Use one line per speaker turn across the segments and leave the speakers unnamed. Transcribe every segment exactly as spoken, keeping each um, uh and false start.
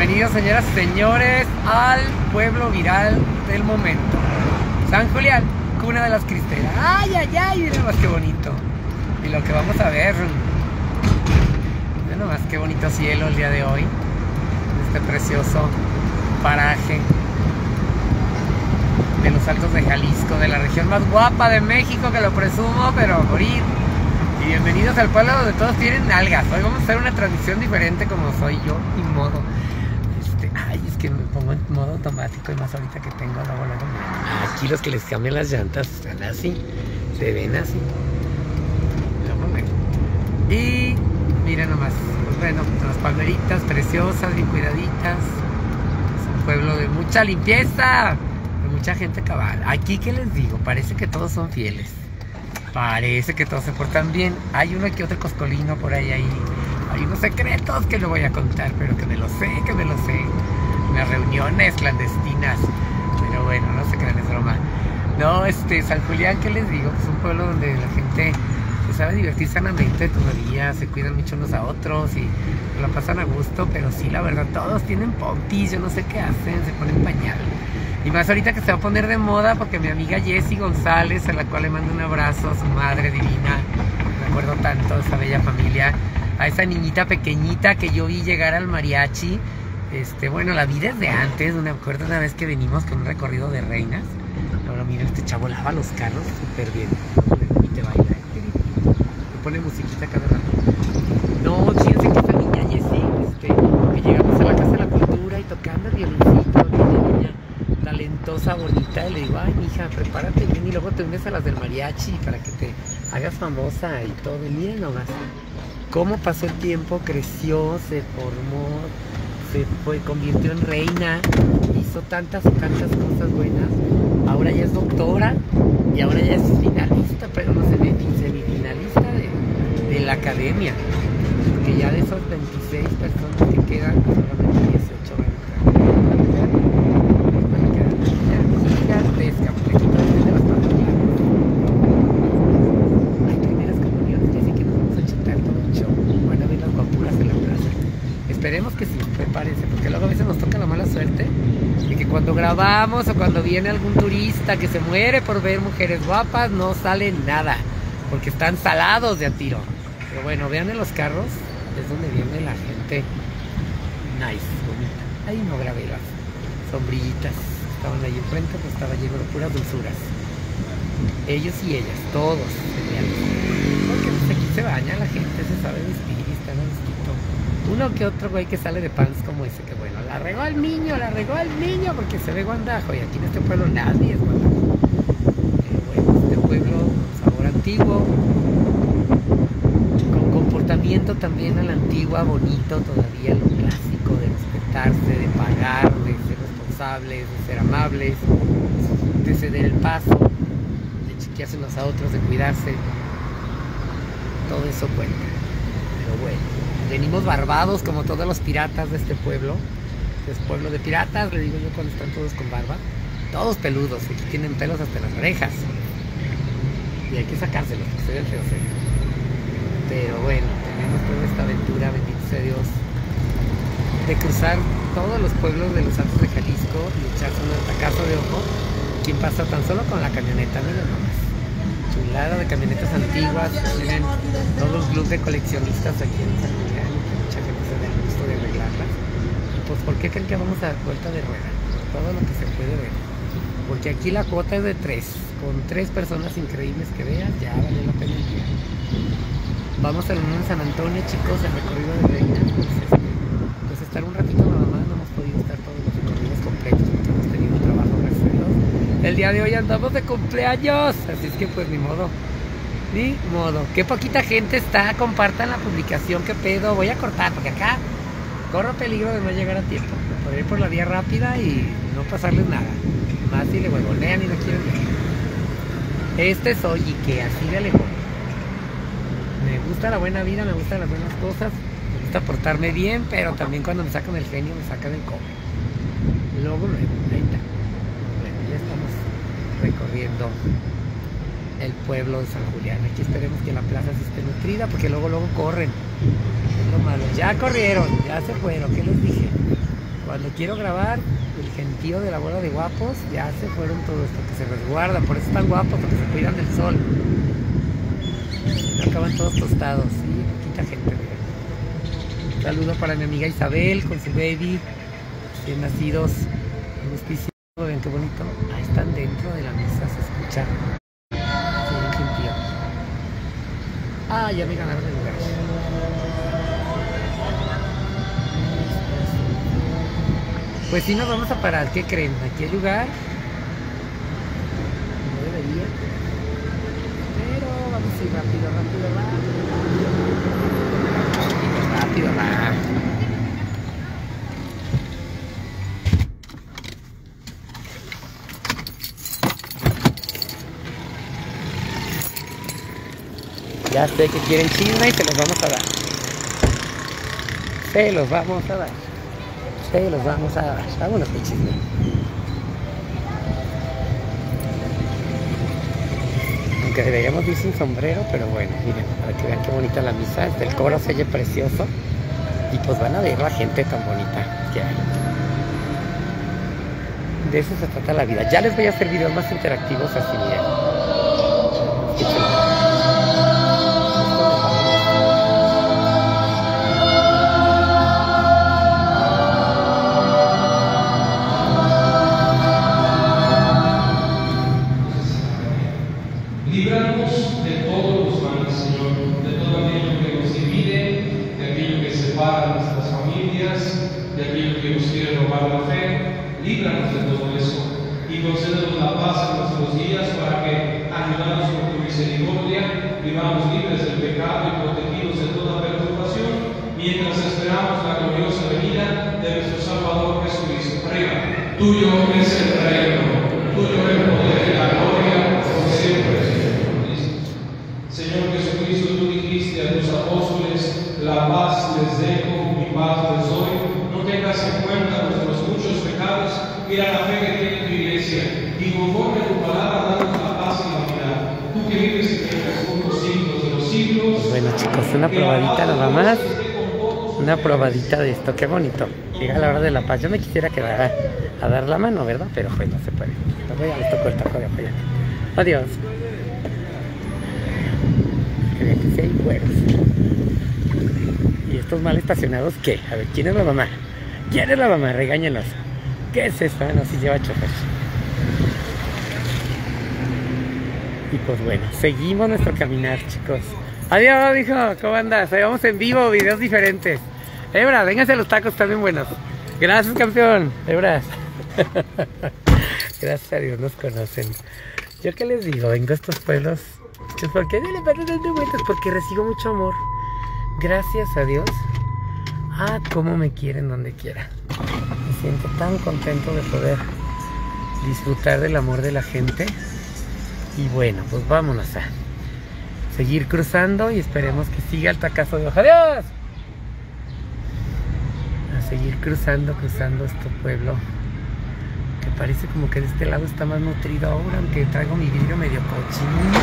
Bienvenidos, señoras y señores, al pueblo viral del momento. San Julián, cuna de las cristeras. Ay, ay, ay, miren más qué bonito. Y lo que vamos a ver. Miren nomás qué bonito cielo el día de hoy. Este precioso paraje de los Altos de Jalisco, de la región más guapa de México, que lo presumo, pero a morir. Y bienvenidos al pueblo donde todos tienen algas. Hoy vamos a hacer una transmisión diferente como soy yo y modo. Este, ay, es que me pongo en modo automático y más ahorita que tengo la bola. Aquí los que les cambian las llantas están así, se ven así. Y miren nomás, pues bueno, las palmeritas preciosas, bien cuidaditas. Es un pueblo de mucha limpieza, de mucha gente cabal. Aquí, ¿qué les digo? Parece que todos son fieles. Parece que todos se portan bien. Hay uno que otro coscolino por ahí, ahí. Hay unos secretos que no voy a contar, pero que me lo sé, que me lo sé. Unas reuniones clandestinas. Pero bueno, no se crean, es broma. No, este, San Julián, ¿qué les digo? Es un pueblo donde la gente se sabe divertir sanamente todavía, se cuidan mucho unos a otros y la pasan a gusto, pero sí, la verdad, todos tienen pompis, yo no sé qué hacen, se ponen pañal. Y más ahorita que se va a poner de moda porque mi amiga Jessie González, a la cual le mando un abrazo, a su madre divina, me acuerdo tanto de esa bella familia, a esa niñita pequeñita que yo vi llegar al mariachi, este, bueno, la vi desde antes, me acuerdo una vez que venimos con un recorrido de reinas, ahora mira, este chavo lava los carros súper bien, y te baila, te pone musiquita cada rato. No, fíjense que esta niña Jessie, este, que llegamos a la Casa de la Cultura y tocando el violincito, niña talentosa, bonita, y le digo, ay, mija, prepárate bien y luego te unes a las del mariachi para que te hagas famosa y todo. Y miren nomás cómo pasó el tiempo, creció, se formó, se fue, convirtió en reina, hizo tantas y tantas cosas buenas. Ahora ya es doctora y ahora ya es finalista, pero no se ve, semifinalista de, de la academia, porque ya de esos veintiséis personas que quedan, solamente dieciocho van a entrar. Gigantesca, porque aquí todo es de las familias. Hay primeras comuniones, así que nos vamos a chutar todo el show. Van a ver las guapuras de la plaza. Esperemos que sí, prepárense, porque luego a veces nos toca la mala suerte de que cuando grabamos o cuando viene algún turista que se muere por ver mujeres guapas, no sale nada, porque están salados de a tiro. Pero bueno, vean en los carros, es donde viene la gente nice, bonita. Ahí no grabé las sombrillitas. Estaban ahí enfrente, pues estaba lleno de puras dulzuras. Ellos y ellas, todos. Porque pues, aquí se baña la gente, se sabe vestir y está en el vestido. Uno que otro güey que sale de pants como ese, que bueno, la regó al niño, la regó al niño, porque se ve guandajo. Y aquí en este pueblo nadie es guandajo. Pero bueno, este pueblo, sabor antiguo, con comportamiento también a la antigua, bonito todavía, lo clásico de respetarse, de pagar, de ser responsables, de ser amables, de ceder el paso, de chiquearse unos a otros, de cuidarse. Todo eso cuenta. Pero bueno, venimos barbados como todos los piratas de este pueblo. Es pueblo de piratas, le digo yo cuando están todos con barba. Todos peludos, aquí tienen pelos hasta las orejas. Y hay que sacárselos, porque se ven feos. Pero bueno, tenemos toda esta aventura, bendito sea Dios, de cruzar todos los pueblos de los Altos de Jalisco y echarse un tacazo de ojo. Quien pasa tan solo con la camioneta, miren nomás. Chulada de camionetas antiguas, tienen todos los clubes de coleccionistas aquí en San Julián, que mucha gente se da el gusto de arreglarlas. Y pues, ¿por qué creen que vamos a dar vuelta de rueda? Por todo lo que se puede ver. Porque aquí la cuota es de tres. Con tres personas increíbles que vean, ya vale la pena el día. Vamos a la Unión de San Antonio, chicos, el recorrido de Reina. Pues, este, pues estar un ratito nada más, no hemos podido estar todos los recorridos completos porque hemos tenido un trabajo resuelto. El día de hoy andamos de cumpleaños, así es que pues ni modo, ni modo. Qué poquita gente está, compartan la publicación, qué pedo. Voy a cortar porque acá corro peligro de no llegar a tiempo, de poder ir por la vía rápida y no pasarles nada. Más si le huevonean y no quieren ver. Este es Oyi, que así de lejos. Me gusta la buena vida, me gustan las buenas cosas, me gusta portarme bien, pero también cuando me sacan el genio me sacan el cobre. Luego, luego, ahí está. Bueno, ya estamos recorriendo el pueblo de San Julián. Aquí esperemos que la plaza sí esté nutrida, porque luego, luego corren. Es lo malo. Ya corrieron, ya se fueron, ¿qué les dije? Cuando quiero grabar el gentío de la bola de guapos, ya se fueron todos, porque se resguardan, por eso están guapos, porque se cuidan del sol. Acaban todos tostados, sí, poquita gente, miren. Un saludo para mi amiga Isabel con su baby, recién nacidos, justicia. Ven qué bonito, ahí están dentro de la mesa, se escucha. Sí, el gentío. Ah, ya me ganaron el lugar. Pues sí, nos vamos a parar. ¿Qué creen? Aquí hay lugar. No debería. Pero vamos a ir rápido, rápido, rápido. Rápido, rápido. Ya sé que quieren chisme y se los vamos a dar. Se los vamos a dar. Se los vamos a dar. Vámonos de chisme. Aunque deberíamos ir sin sombrero, pero bueno, miren, para que vean qué bonita la misa. Desde el coro se oye precioso. Y pues van a ver la gente tan bonita que hay. De eso se trata la vida. Ya les voy a hacer videos más interactivos así, miren. Escuchen.
Líbranos de todos los males, Señor, de todo aquello que nos divide, de aquello que separa nuestras familias, de aquello que nos quiere robar la fe. Líbranos de todo eso y concédenos la paz en nuestros días para que, ayudados por tu misericordia, vivamos libres del pecado y protegidos de toda perturbación, mientras esperamos la gloriosa venida de nuestro Salvador Jesucristo. Arriba, tuyo es el reino, tuyo el poder y la gloria, por siempre. Señor Jesucristo, tú dijiste a tus apóstoles, la paz les dejo, mi paz les doy. No tengas en cuenta nuestros muchos pecados, mira la fe que tiene tu iglesia, y conforme a tu palabra, danos la paz y la unidad. Tú que vives y reinas por los siglos de los siglos.
Pues bueno, chicos, una probadita nada más. Una probadita de esto, qué bonito. Llega la hora de la paz. Yo me quisiera quedar a, a dar la mano, ¿verdad? Pero pues no se puede. Ya les tocó el taco de apoyo. Adiós. Que sí hay güeros. ¿Y estos mal estacionados qué? A ver, ¿quién es la mamá? ¿Quién es la mamá? Regáñenos. ¿Qué es esto? No, si lleva chofer. Y pues bueno, seguimos nuestro caminar, chicos. Adiós, hijo, ¿cómo andas? Ahí vamos en vivo, videos diferentes. Ebra, vénganse los tacos, están bien buenos. Gracias, campeón. Ebras. Gracias a Dios nos conocen. ¿Yo qué les digo? Vengo a estos pueblos. ¿Por qué no le pasan dando vueltas? Porque recibo mucho amor. Gracias a Dios. Ah, cómo me quieren donde quiera. Me siento tan contento de poder disfrutar del amor de la gente. Y bueno, pues vámonos a seguir cruzando y esperemos que siga el tacazo de hoja. ¡Adiós! A seguir cruzando, cruzando este pueblo. Que parece como que de este lado está más nutrido ahora, aunque traigo mi vidrio medio cochino.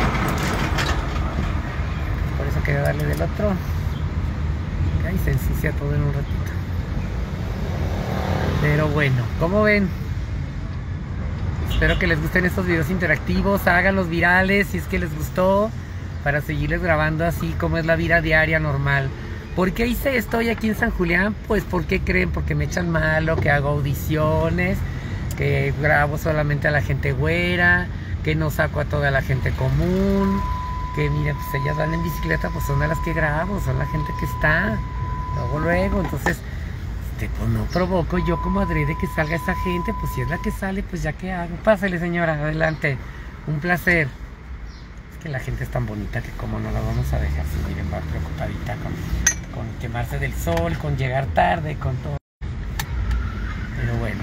Por eso quería darle del otro. Ahí se ensucia todo en un ratito. Pero bueno, ¿cómo ven? Espero que les gusten estos videos interactivos. Háganlos virales si es que les gustó, para seguirles grabando así como es la vida diaria normal. ¿Por qué hice esto hoy aquí en San Julián? Pues, ¿por qué creen? Porque me echan malo, que hago audiciones, que grabo solamente a la gente güera, que no saco a toda la gente común, que mira, pues ellas van en bicicleta, pues son a las que grabo, son la gente que está, luego, luego, entonces, este, pues no provoco yo como adrede que salga esa gente, pues si es la que sale, pues ya que hago. Pásale, señora, adelante, un placer. Es que la gente es tan bonita que como no la vamos a dejar, si miren, va preocupadita con, con quemarse del sol, con llegar tarde, con todo. Pero bueno.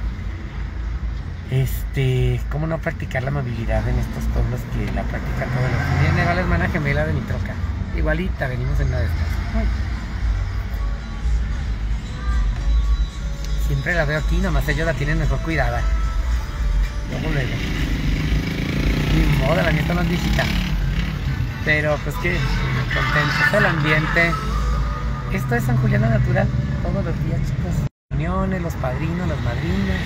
Este, ¿cómo no practicar la amabilidad en estos pueblos que la practican todos los días? Miren, ahí va la hermana gemela de mi troca. Igualita, venimos en una de estas. Ay. Siempre la veo aquí, nomás ellos la tienen mejor cuidada. Luego, luego. Ni modo, la mía está más viejita. Pero pues que contentos el ambiente. Esto es San Julián Natural, todos los días, chicos. reuniones, los padrinos, las madrinas.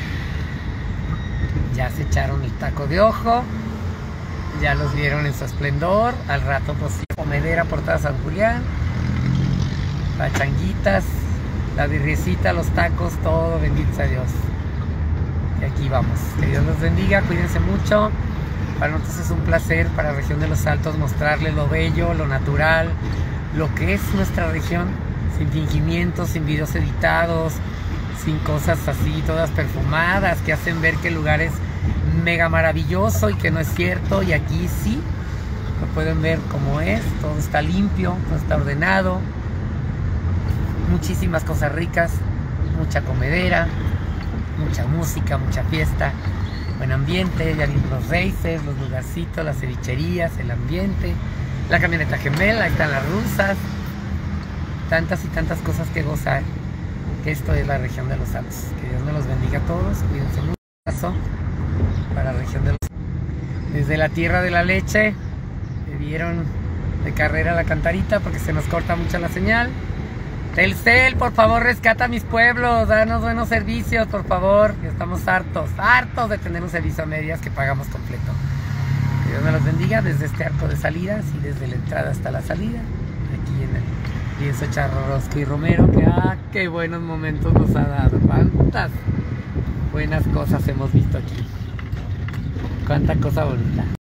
Ya se echaron el taco de ojo, ya los vieron en su esplendor. Al rato pues comedera por toda San Julián, pachanguitas, la birriecita, los tacos, todo, bendito sea Dios. Y aquí vamos, que Dios los bendiga, cuídense mucho. Para nosotros es un placer, para la región de los Altos, mostrarles lo bello, lo natural, lo que es nuestra región, sin fingimientos, sin videos editados, sin cosas así, todas perfumadas, que hacen ver que el lugar es mega maravilloso y que no es cierto. Y aquí sí, lo pueden ver como es, todo está limpio, todo está ordenado, muchísimas cosas ricas, mucha comedera, mucha música, mucha fiesta, buen ambiente, ya vimos los races, los lugarcitos, las cevicherías, el ambiente, la camioneta gemela, ahí están las rusas, tantas y tantas cosas que gozar. Esto es la región de los Altos. Que Dios me los bendiga a todos, cuídense mucho. Un abrazo para la región de los Altos. Desde la tierra de la leche, me vieron de carrera la cantarita porque se nos corta mucho la señal. Telcel, por favor, rescata a mis pueblos, danos buenos servicios, por favor. Estamos hartos, hartos de tener un servicio a medias que pagamos completo. Que Dios me los bendiga desde este arco de salidas y desde la entrada hasta la salida, aquí en el lienzo Charro Orozco y Romero, que ah, qué buenos momentos nos ha dado, cuántas buenas cosas hemos visto aquí, cuánta cosa bonita.